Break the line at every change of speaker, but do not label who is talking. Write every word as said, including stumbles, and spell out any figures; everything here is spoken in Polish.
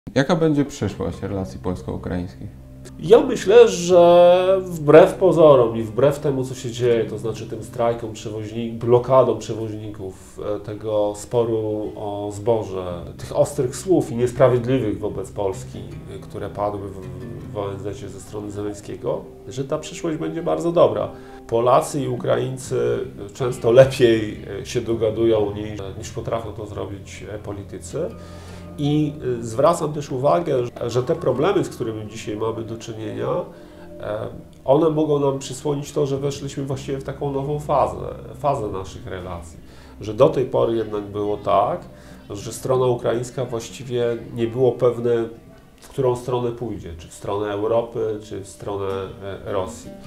Jaka będzie przyszłość relacji polsko-ukraińskich?
Ja myślę, że wbrew pozorom i wbrew temu, co się dzieje, to znaczy tym strajkom przewoźników, blokadom przewoźników, tego sporu o zboże, tych ostrych słów i niesprawiedliwych wobec Polski, które padły w, w O N Z-cie ze strony Zełenskiego, że ta przyszłość będzie bardzo dobra. Polacy i Ukraińcy często lepiej się dogadują niż, niż potrafią to zrobić politycy. I zwracam też uwagę, że te problemy, z którymi dzisiaj mamy do czynienia, one mogą nam przysłonić to, że weszliśmy właściwie w taką nową fazę, fazę naszych relacji. Że do tej pory jednak było tak, że strona ukraińska właściwie nie było pewne, w którą stronę pójdzie, czy w stronę Europy, czy w stronę Rosji.